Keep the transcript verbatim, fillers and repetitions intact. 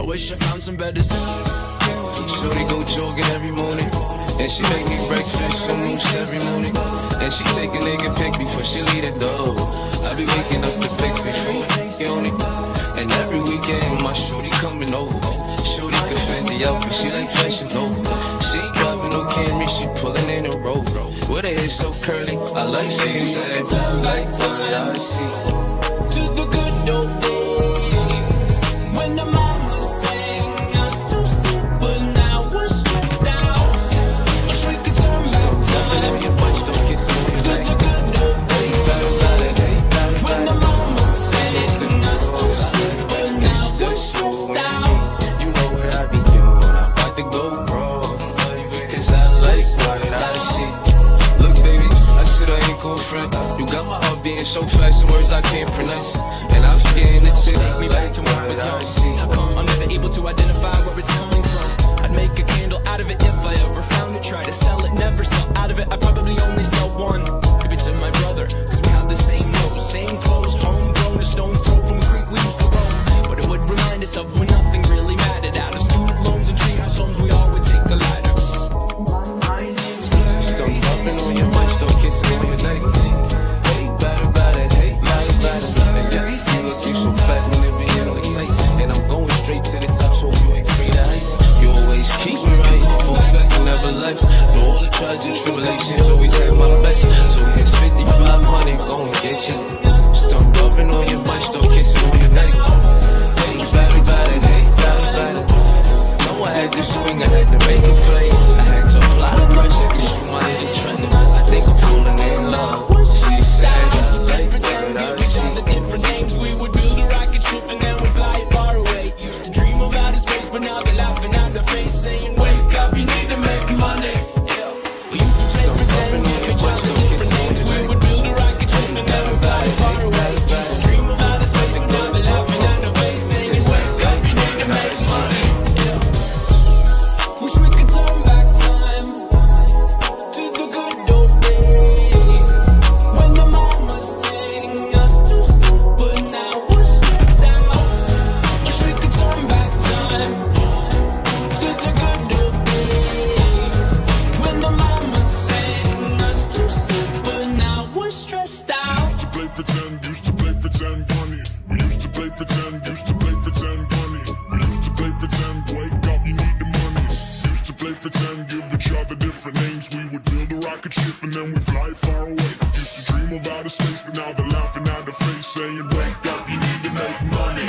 wish I found some better stuff. Shorty go jogging every morning, and she make me breakfast and moose every morning. And she take a nigga pic before she leave the door. I be waking up the pics before you on it. And every weekend my shorty coming over. Shorty can fend the out, but she like fashion over. She ain't driving no Camry, she pulling in a Rover. With her hair so curly, I like saying sad. Like time, to the good old days when the mama sang us to sleep, but now we're stressed out. Wish we could turn back time to the good old days when the mama sang us to sleep, but now we're stressed out. You know where I be doing, I'm about to go wrong, cause I like what I see. Look baby, I said I ain't girlfriend. You got my heart beating so fast, some words I can't pronounce. And I was getting the tip. Take me back to when I was young. How come I'm never able to identify where it's coming from? I'd make a candle out of it if I ever found it. Try to sell it, never sell out of it. I probably only sell one. Maybe to my brother, cause we have the same nose, same clothes, homegrown, a stone's throw from a creek we used to roam. But it would remind us of when nothing really mattered. Out of student loans and treehouse homes, we all would take the ladder. Stop bumping on your mic, stop kissing on your neck. Hey, bad about it, hey, bad about it. Yeah, you look you so fat when it be in the ice. And I'm going straight to the top, so you ain't free to ice. You always keep me right, full facts and never left. Through all the trials and tribulations, always had my best. So here's fifty-five hundred, go and get you. Stop rubbing on your mic, stop kissing on your neck. Hey, bad about it, hey, bad about it. No, I had to swing, I had to make it play. I had to apply the pressure, cause you my hidden trend. I think I'm falling in love. She said, I like pretend, give each other different names. We would build a rocket ship and then we'd fly it far away. Used to dream of outer space, but now they're laughing at the face, saying, wake up, you need to make money. Yeah. We used to play pretend, give each other different names. We would build a rocket ship and then we'd fly it far away. Used to dream of outer space, but now they're laughing at the face, saying, wake up, you need to make money. Yeah. Wish we could turn back time to the good old days when the mama sang us to sleep, but now we're stressed out. Wish we could turn back time to the good old days when the mama sang us to sleep, but now we're stressed out. Used to play pretend, used to play pretend bunny. We used to play pretend, used to play pretend bunny. We used to play pretend, wake up, you need the money. Used to play pretend, give each other different names. We would build a rocket ship and then we fly far away. Used to dream of outer space, but now they're laughing at the face, saying, wake up, you need to make money.